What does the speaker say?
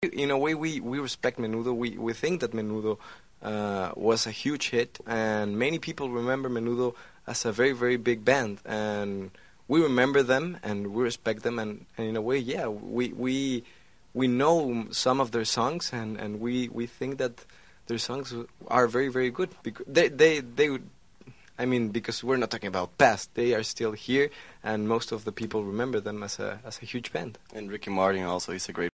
In a way, we respect Menudo. We think that Menudo was a huge hit, and many people remember Menudo as a very, very big band. And we remember them, and we respect them, and in a way, yeah, we know some of their songs, and we think that their songs are very, very good. Because I mean, because we're not talking about past, they are still here, and most of the people remember them as a huge band. And Ricky Martin also, he's a great